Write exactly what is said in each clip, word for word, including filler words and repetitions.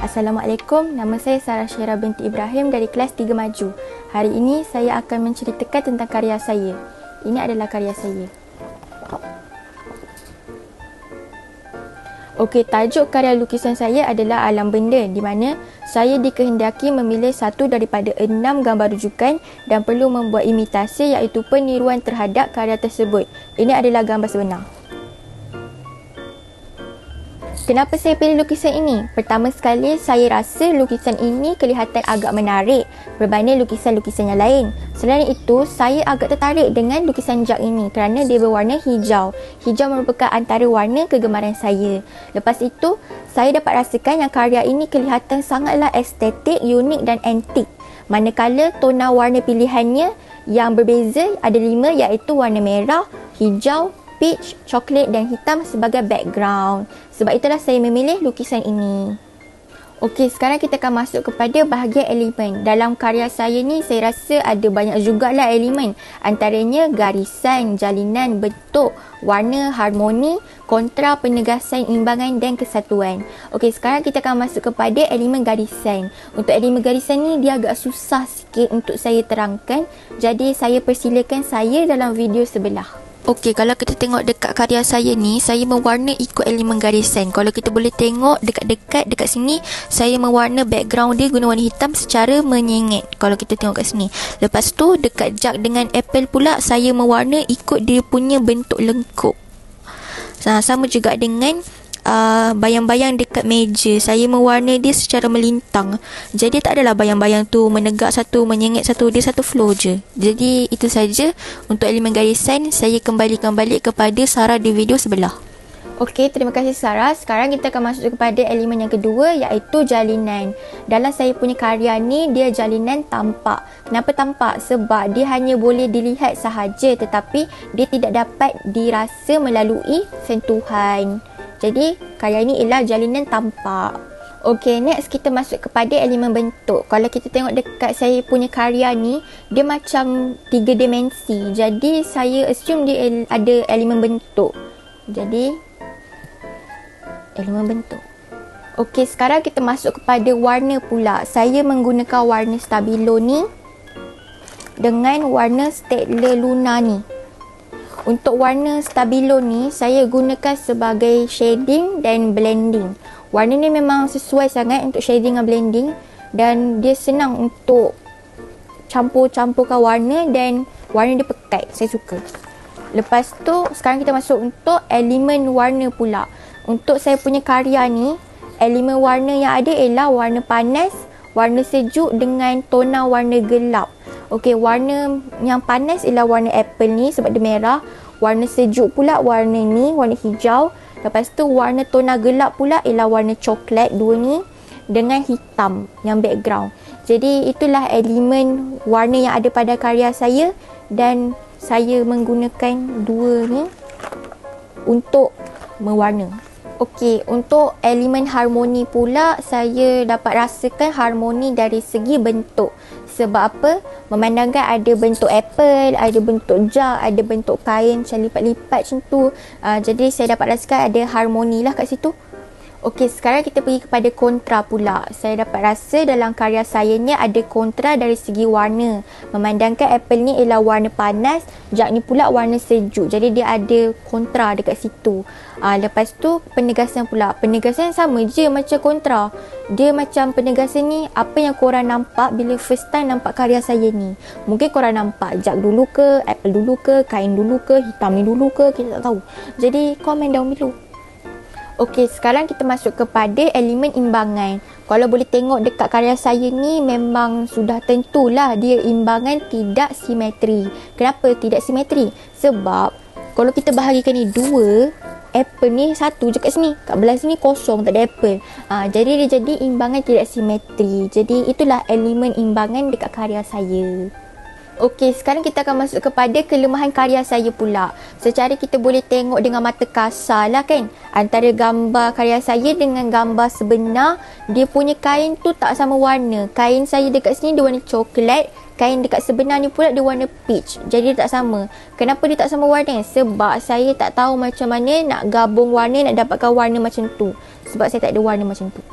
Assalamualaikum, nama saya Sarah Syirah binti Ibrahim dari kelas tiga Maju. Hari ini saya akan menceritakan tentang karya saya. Ini adalah karya saya. Okey, tajuk karya lukisan saya adalah Alam Benda, di mana saya dikehendaki memilih satu daripada enam gambar rujukan dan perlu membuat imitasi iaitu peniruan terhadap karya tersebut. Ini adalah gambar sebenar. Kenapa saya pilih lukisan ini? Pertama sekali, saya rasa lukisan ini kelihatan agak menarik berbanding lukisan-lukisan yang lain. Selain itu, saya agak tertarik dengan lukisan Jack ini kerana dia berwarna hijau. Hijau merupakan antara warna kegemaran saya. Lepas itu, saya dapat rasakan yang karya ini kelihatan sangatlah estetik, unik dan antik. Manakala tona warna pilihannya yang berbeza ada lima iaitu warna merah, hijau, peach, coklat dan hitam sebagai background. Sebab itulah saya memilih lukisan ini. Okey, sekarang kita akan masuk kepada bahagian elemen. Dalam karya saya ni saya rasa ada banyak jugalah elemen. Antaranya garisan, jalinan, bentuk, warna, harmoni, kontra, penegasan, imbangan dan kesatuan. Okey, sekarang kita akan masuk kepada elemen garisan. Untuk elemen garisan ni dia agak susah sikit untuk saya terangkan. Jadi saya persilakan saya dalam video sebelah. Okey, kalau kita tengok dekat karya saya ni, saya mewarna ikut elemen garisan. Kalau kita boleh tengok dekat-dekat dekat sini, saya mewarna background dia guna warna hitam secara menyengit. Kalau kita tengok kat sini. Lepas tu dekat jug dengan apple pula, saya mewarna ikut dia punya bentuk lengkup. Nah, sama juga dengan Uh, bayang-bayang dekat meja, saya mewarna dia secara melintang. Jadi tak adalah bayang-bayang tu menegak satu, menyengit satu, dia satu flow je. Jadi itu saja untuk elemen garisan. Saya kembalikan balik kepada Sarah di video sebelah. Okey, terima kasih Sarah. Sekarang kita akan masuk kepada elemen yang kedua iaitu jalinan. Dalam saya punya karya ni, dia jalinan tampak. Kenapa tampak? Sebab dia hanya boleh dilihat sahaja tetapi dia tidak dapat dirasa melalui sentuhan. Jadi, karya ini ialah jalinan tampak. Okey, next kita masuk kepada elemen bentuk. Kalau kita tengok dekat saya punya karya ni, dia macam tiga dimensi. Jadi, saya assume dia ada elemen bentuk. Jadi, elemen bentuk. Okey, sekarang kita masuk kepada warna pula. Saya menggunakan warna Stabilo ni dengan warna Staedtler Luna ni. Untuk warna Stabilo ni, saya gunakan sebagai shading dan blending. Warna ni memang sesuai sangat untuk shading dan blending. Dan dia senang untuk campur-campurkan warna dan warna dia pekat. Saya suka. Lepas tu, sekarang kita masuk untuk elemen warna pula. Untuk saya punya karya ni, elemen warna yang ada ialah warna panas, warna sejuk dengan tona warna gelap. Okey, warna yang panas ialah warna apple ni sebab dia merah. Warna sejuk pula warna ni, warna hijau. Lepas tu warna tona gelap pula ialah warna coklat, dua ni dengan hitam yang background. Jadi itulah elemen warna yang ada pada karya saya dan saya menggunakan dua ni untuk mewarna. Okey, untuk elemen harmoni pula, saya dapat rasakan harmoni dari segi bentuk. Sebab apa? Memandangkan ada bentuk apple, ada bentuk jug, ada bentuk kain macam lipat-lipat macam tu. Uh, jadi saya dapat rasakan ada harmoni lah kat situ. Okey, sekarang kita pergi kepada kontra pula. Saya dapat rasa dalam karya saya ni ada kontra dari segi warna. Memandangkan apple ni ialah warna panas, jug ni pula warna sejuk. Jadi dia ada kontra dekat situ. Uh, lepas tu penegasan pula. Penegasan sama je macam kontra. Dia macam penegasan ni apa yang korang nampak bila first time nampak karya saya ni. Mungkin korang nampak jug dulu ke, apple dulu ke, kain dulu ke, hitam ni dulu ke, kita tak tahu. Jadi komen down below. Okey, sekarang kita masuk kepada elemen imbangan. Kalau boleh tengok dekat karya saya ni, memang sudah tentulah dia imbangan tidak simetri. Kenapa tidak simetri? Sebab kalau kita bahagikan ni dua, apple ni satu je kat sini. Kat belah sini kosong, tak ada apple. Ha, jadi dia jadi imbangan tidak simetri. Jadi itulah elemen imbangan dekat karya saya. Okey, sekarang kita akan masuk kepada kelemahan karya saya pula. Secara kita boleh tengok dengan mata kasar lah kan. Antara gambar karya saya dengan gambar sebenar, dia punya kain tu tak sama warna. Kain saya dekat sini dia warna coklat. Kain dekat sebenar ni pula dia warna peach. Jadi dia tak sama. Kenapa dia tak sama warna? Sebab saya tak tahu macam mana nak gabung warna, nak dapatkan warna macam tu. Sebab saya tak ada warna macam tu.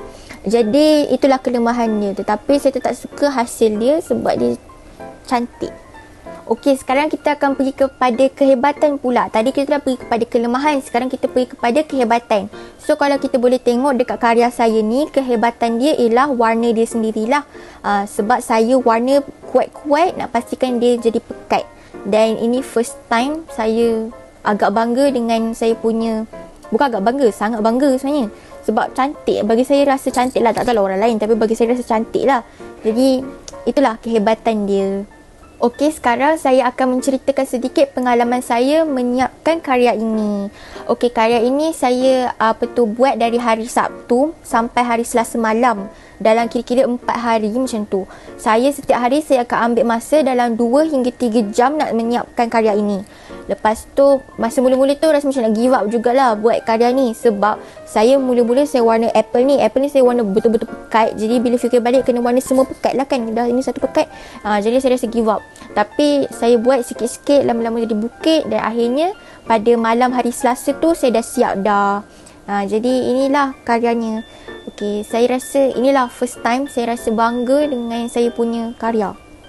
Jadi itulah kelemahan dia. Tetapi saya tetap suka hasil dia sebab dia cantik. Okey, sekarang kita akan pergi kepada kehebatan pula. Tadi kita dah pergi kepada kelemahan, sekarang kita pergi kepada kehebatan. So kalau kita boleh tengok dekat karya saya ni, kehebatan dia ialah warna dia sendirilah. Uh, sebab saya warna kuat-kuat nak pastikan dia jadi pekat. Dan ini first time saya agak bangga dengan saya punya, bukan agak bangga, sangat bangga sebenarnya. Sebab cantik, bagi saya rasa cantik lah. Tak tahu lah orang lain, tapi bagi saya rasa cantik lah. Jadi itulah kehebatan dia. Okey, sekarang saya akan menceritakan sedikit pengalaman saya menyiapkan karya ini. Okey, karya ini saya apa tu buat dari hari Sabtu sampai hari Selasa malam. Dalam kira-kira empat hari macam tu. Saya setiap hari saya akan ambil masa dalam dua hingga tiga jam nak menyiapkan karya ini. Lepas tu, masa mula-mula tu rasa macam nak give up jugalah buat karya ni. Sebab saya mula-mula saya warna apple ni. Apple ni saya warna betul-betul pekat. Jadi bila fikir balik kena warna semua pekat lah kan. Dah ini satu pekat. Ha, jadi saya rasa give up. Tapi saya buat sikit-sikit, lama-lama jadi bukit. Dan akhirnya pada malam hari Selasa tu saya dah siap dah. Ha, jadi inilah karyanya. Okey, saya rasa inilah first time saya rasa bangga dengan saya punya karya.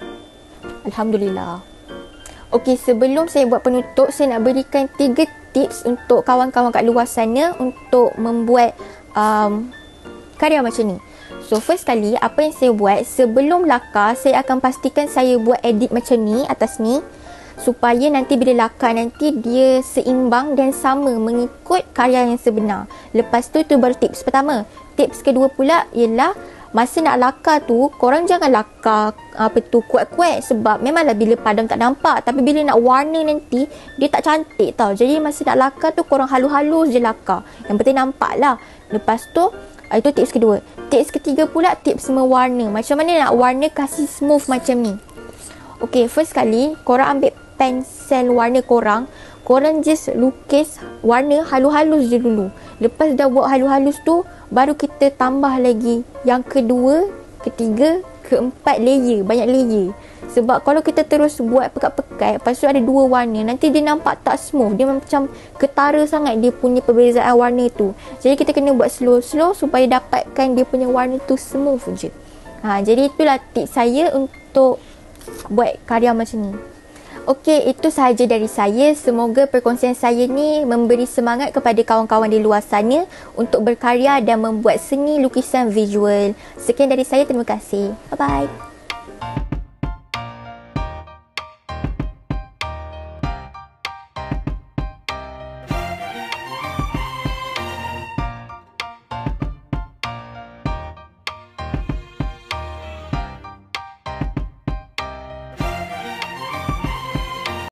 Alhamdulillah. Okey, sebelum saya buat penutup, saya nak berikan tiga tips untuk kawan-kawan kat luar sana untuk membuat um, karya macam ni. So, first kali, apa yang saya buat, sebelum lakar, saya akan pastikan saya buat edit macam ni, atas ni. Supaya nanti bila lakar nanti dia seimbang dan sama mengikut karya yang sebenar. Lepas tu, tu baru tips pertama. Tips kedua pula ialah masa nak lakar tu, korang jangan lakar apa tu kuat-kuat sebab memanglah bila padam tak nampak. Tapi bila nak warna nanti, dia tak cantik tau. Jadi masa nak lakar tu, korang halus-halus je lakar. Yang penting nampak lah. Lepas tu, itu tips kedua. Tips ketiga pula, tips mewarna. Macam mana nak warna kasih smooth macam ni. Okay, first kali, korang ambil pensel warna korang. Korang just lukis warna halus-halus je dulu. Lepas dah buat halus-halus tu, baru kita tambah lagi yang kedua, ketiga, keempat layer. Banyak layer. Sebab kalau kita terus buat pekat-pekat, lepas tu ada dua warna, nanti dia nampak tak smooth. Dia macam ketara sangat dia punya perbezaan warna tu. Jadi kita kena buat slow-slow supaya dapatkan dia punya warna tu smooth je. Ha, jadi itulah tips saya untuk buat karya macam ni. Okey, itu sahaja dari saya. Semoga perkongsian saya ni memberi semangat kepada kawan-kawan di luar sana untuk berkarya dan membuat seni lukisan visual. Sekian dari saya, terima kasih. Bye-bye.